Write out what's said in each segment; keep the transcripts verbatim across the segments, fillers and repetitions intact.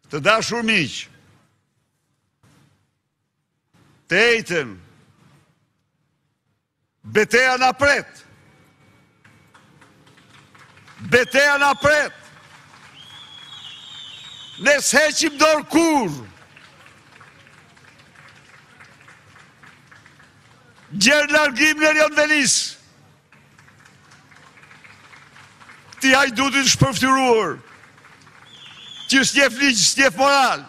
Të dashur miq, të ejtën, beteja na pret. Beteja na pret. Ne s'heqim dorë kur. Gjerë largim në Erion Velis. Ti hajdutin shpërftyruar, që s'jef ligj, s'jef moral.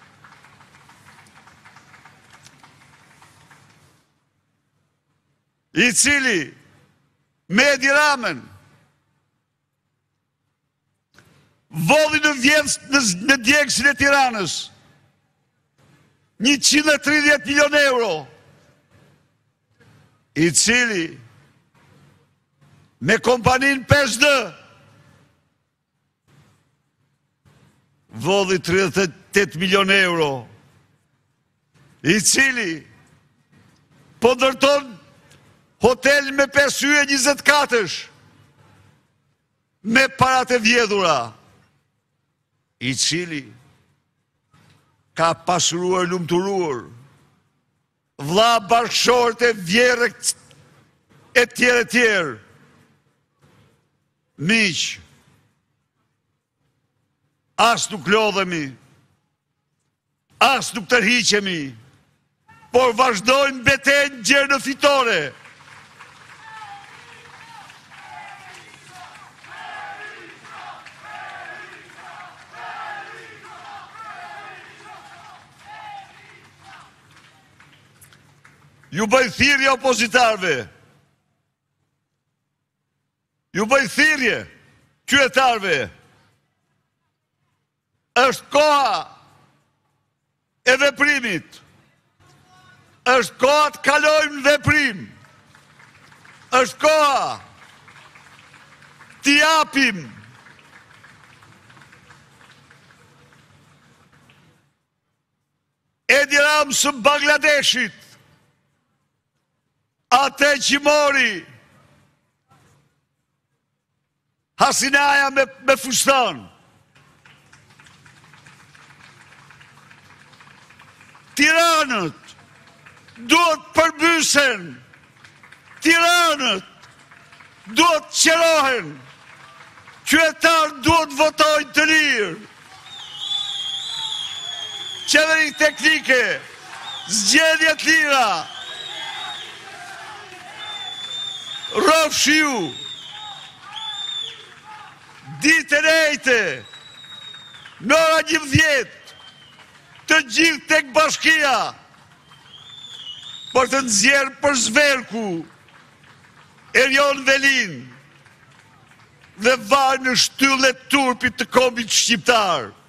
I cili me Edi Ramën vodhi në vjedhës në djegësin e Tiranës njëqind e tridhjetë milion euro, i cili me kompanin pesë D vodhi tridhjetë e tetë milion euro, i cili po ndërton hotel me pesë yje njëzet katësh me parat e vjedhura, i cili ka pasuruar lumturuar vlla bashkëshorët e vjerrë e tjerë e tjerë. Miq, as nuk lodhemi, as nuk tërhiqemi, por vazhdojmë betejën gjerë në fitore. Ju bëj thirrje opozitarve, ju bëj thirrje qytetarve, është koha e veprimit, është koha të kalojmë veprim, është koha t'i japim Edi Ramës së Bangladeshit, atë që mori Hasinaja me, me fustan. Tiranët duhet përmbysen, tiranët duhet qerohen, qytetarët duhet votojnë të lirë. Qeveri teknike, zgjedhjet lira, rrofshiu, ditën e ejte, në ora njëmbëdhjetë, të gjithë tek bashkia, për të nxjerrë për zverku Erion Velin dhe vaj në shtyllë e turpit të kombit shqiptar.